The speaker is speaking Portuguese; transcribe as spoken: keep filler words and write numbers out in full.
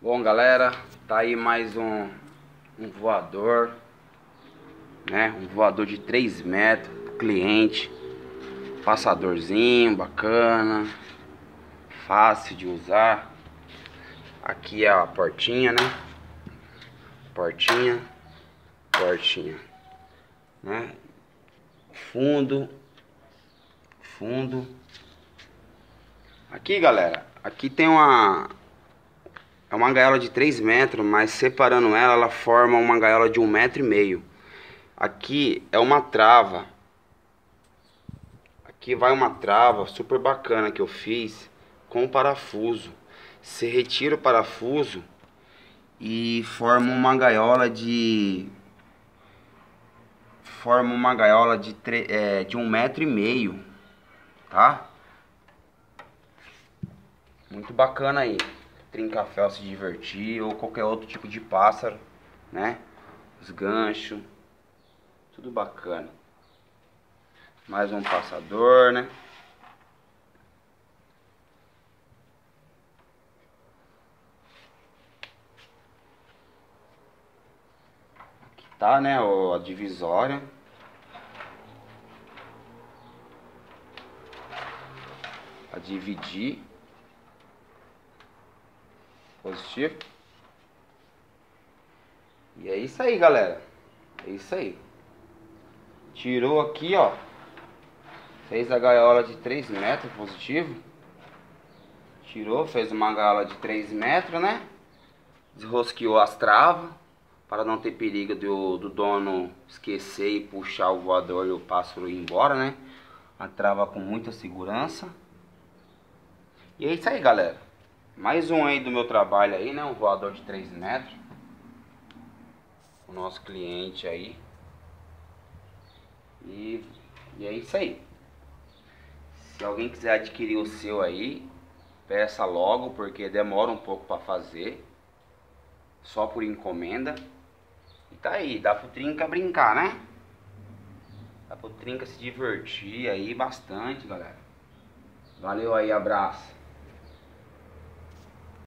Bom, galera, tá aí mais um, um voador, né? Um voador de três metros pro cliente. Passadorzinho bacana, fácil de usar. Aqui é a portinha, né? Portinha, portinha, né? Fundo, fundo. Aqui, galera, aqui tem uma é uma gaiola de três metros, mas separando ela, ela forma uma gaiola de um metro e meio. Aqui é uma trava. Aqui vai uma trava super bacana que eu fiz com parafuso. Você retira o parafuso e forma uma gaiola de forma uma gaiola de tre... é, de um metro e meio, tá? Muito bacana aí. Trinca-fel se divertir ou qualquer outro tipo de pássaro, né? Os ganchos, tudo bacana. Mais um passador, né? Aqui tá, né? A divisória. A dividir. Positivo. E é isso aí, galera. É isso aí. Tirou aqui, ó. Fez a gaiola de três metros, positivo. Tirou, fez uma gaiola de três metros, né? Desrosqueou as travas, para não ter perigo do, do dono esquecer e puxar o voador e o pássaro ir embora, né? A trava com muita segurança. E é isso aí, galera. Mais um aí do meu trabalho aí, né? Um voador de três metros. O nosso cliente aí. E, e é isso aí. Se alguém quiser adquirir o seu aí, peça logo, porque demora um pouco para fazer. Só por encomenda. E tá aí, dá pro Trinca brincar, né? Dá pro Trinca se divertir aí bastante, galera. Valeu aí, abraço.